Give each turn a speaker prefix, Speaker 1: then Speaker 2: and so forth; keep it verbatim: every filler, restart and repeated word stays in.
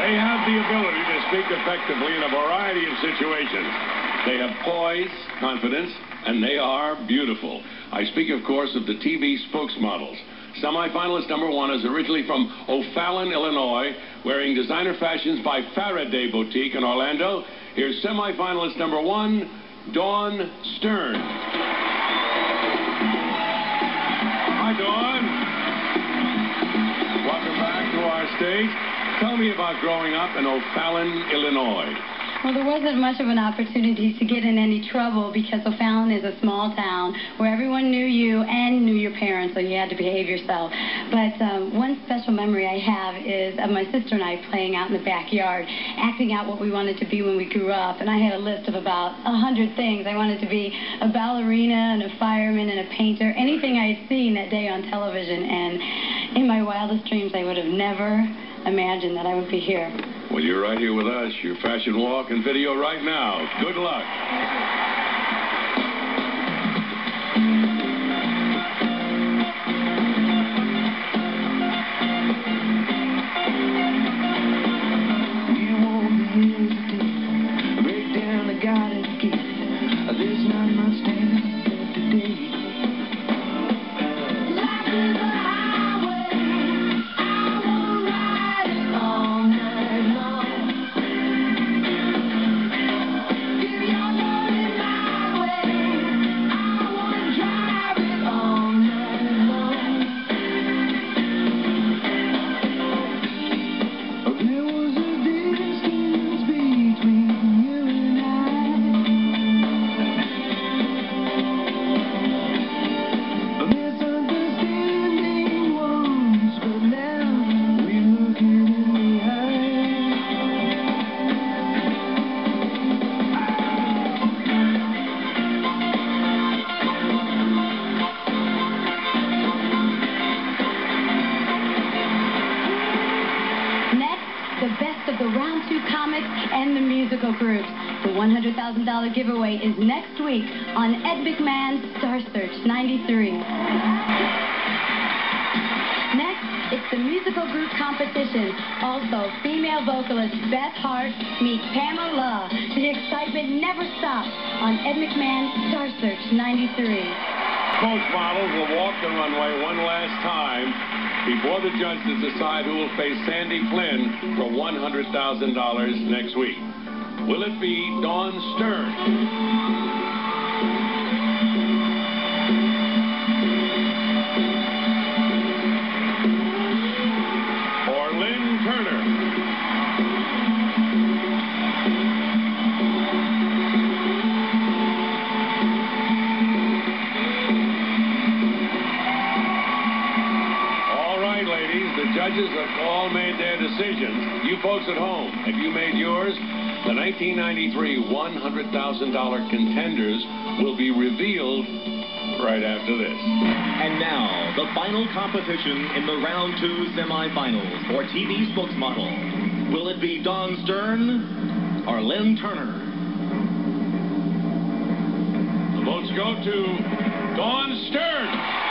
Speaker 1: They have the ability to speak effectively in a variety of situations. They have poise, confidence, and they are beautiful. I speak, of course, of the T V spokesmodels. Semifinalist number one is originally from O'Fallon, Illinois, wearing designer fashions by Faraday Boutique in Orlando. Here's semifinalist number one, Dawn Stern. Hi, Dawn. Welcome back to our stage. Tell me about growing up in O'Fallon, Illinois.
Speaker 2: Well, there wasn't much of an opportunity to get in any trouble because O'Fallon is a small town where everyone knew you and knew your parents, so you had to behave yourself. But um, one special memory I have is of my sister and I playing out in the backyard, acting out what we wanted to be when we grew up. And I had a list of about a hundred things. I wanted to be a ballerina and a fireman and a painter, anything I had seen that day on television. And in my wildest dreams, I would have never imagined that I would be here.
Speaker 1: Well, you're right here with us. Your fashion walk and video right now. Good luck.
Speaker 3: You won't hesitate. Break down the garden gate. There's not much time left today. Life is a highway. I will ride it all night long. Give your love in my way. I will drive it all night long. There was a distance between you and I. A misunderstanding once, but now we look it in the eye.
Speaker 2: Next, the best of the round two comics and the musical groups. The one hundred thousand dollar giveaway is next week on Ed McMahon's Star Search ninety-three. Next, it's the musical group competition. Also, female vocalist Beth Hart meets Pamela. The excitement never stops on Ed McMahon's Star Search ninety-three.
Speaker 1: Spokesmodels will walk the runway one last time before the judges decide who will face Sandy Flynn for one hundred thousand dollars next week. Will it be Dawn Stern? Or Lynn Turner? All right, ladies, the judges have all made their decisions. You folks at home, have you made yours? The nineteen ninety-three one hundred thousand dollar contenders will be revealed right after this.
Speaker 4: And now, the final competition in the round two semifinals for T V Spokesmodel. Will it be Dawn Stern or Lynn Turner?
Speaker 1: The votes go to Dawn Stern.